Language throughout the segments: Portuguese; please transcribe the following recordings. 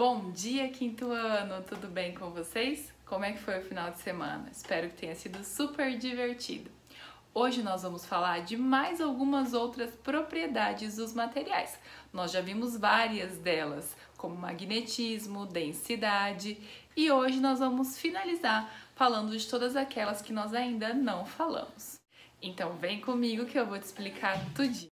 Bom dia, quinto ano! Tudo bem com vocês? Como é que foi o final de semana? Espero que tenha sido super divertido. Hoje nós vamos falar de mais algumas outras propriedades dos materiais. Nós já vimos várias delas, como magnetismo, densidade, e hoje nós vamos finalizar falando de todas aquelas que nós ainda não falamos. Então vem comigo que eu vou te explicar tudinho.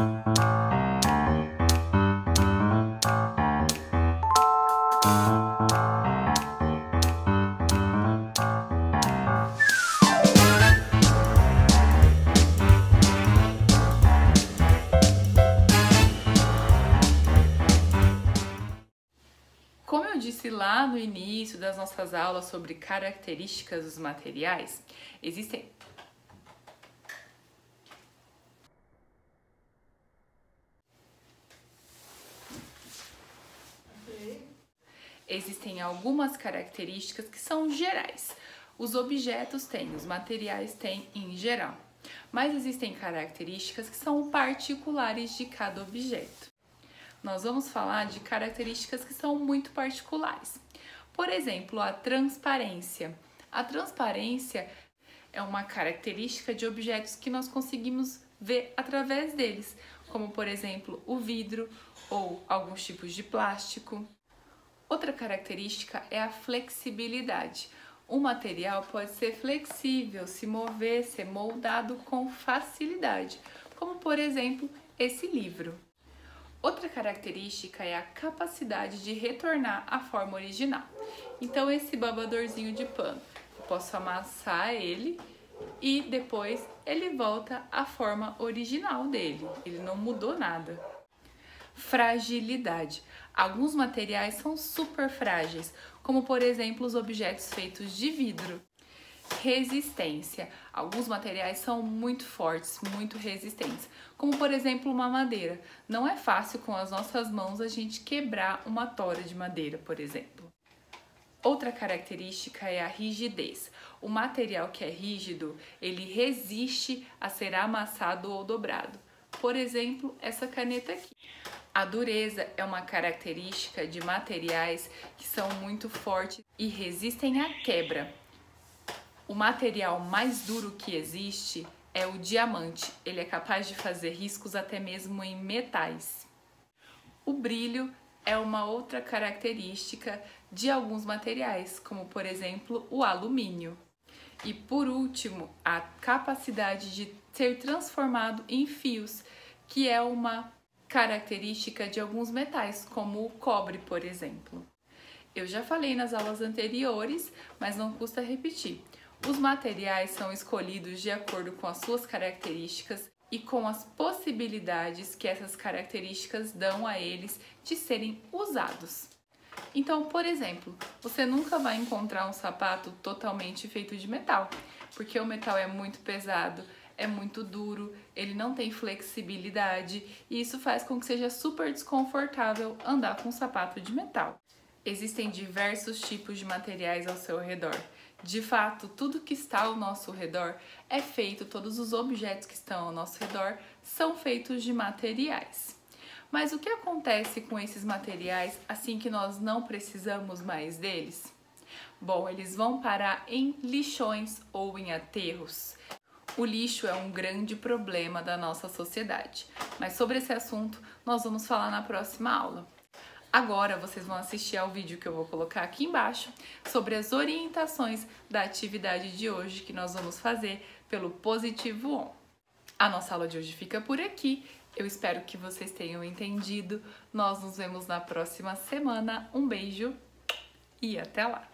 Como eu disse lá no início das nossas aulas sobre características dos materiais, existem algumas características que são gerais. Os objetos têm, os materiais têm em geral, mas existem características que são particulares de cada objeto. Nós vamos falar de características que são muito particulares. Por exemplo, a transparência. A transparência é uma característica de objetos que nós conseguimos ver através deles, como por exemplo o vidro ou alguns tipos de plástico. Outra característica é a flexibilidade. O material pode ser flexível, se mover, ser moldado com facilidade, como por exemplo esse livro. Outra característica é a capacidade de retornar à forma original. Então esse babadorzinho de pano, eu posso amassar ele e depois ele volta à forma original dele, ele não mudou nada. Fragilidade. Alguns materiais são super frágeis, como por exemplo os objetos feitos de vidro. Resistência. Alguns materiais são muito fortes, muito resistentes, como por exemplo uma madeira. Não é fácil com as nossas mãos a gente quebrar uma tora de madeira, por exemplo. Outra característica é a rigidez. O material que é rígido, ele resiste a ser amassado ou dobrado. Por exemplo, essa caneta aqui. A dureza é uma característica de materiais que são muito fortes e resistem à quebra. O material mais duro que existe é o diamante. Ele é capaz de fazer riscos até mesmo em metais. O brilho é uma outra característica de alguns materiais, como por exemplo o alumínio. E por último, a capacidade de ser transformado em fios, que é uma característica de alguns metais, como o cobre, por exemplo. Eu já falei nas aulas anteriores, mas não custa repetir. Os materiais são escolhidos de acordo com as suas características e com as possibilidades que essas características dão a eles de serem usados. Então, por exemplo, você nunca vai encontrar um sapato totalmente feito de metal, porque o metal é muito pesado, é muito duro, ele não tem flexibilidade e isso faz com que seja super desconfortável andar com um sapato de metal. Existem diversos tipos de materiais ao seu redor. De fato, tudo que está ao nosso redor é feito, todos os objetos que estão ao nosso redor são feitos de materiais. Mas o que acontece com esses materiais assim que nós não precisamos mais deles? Bom, eles vão parar em lixões ou em aterros. O lixo é um grande problema da nossa sociedade, mas sobre esse assunto nós vamos falar na próxima aula. Agora vocês vão assistir ao vídeo que eu vou colocar aqui embaixo sobre as orientações da atividade de hoje que nós vamos fazer pelo Positivo On. A nossa aula de hoje fica por aqui. Eu espero que vocês tenham entendido. Nós nos vemos na próxima semana. Um beijo e até lá!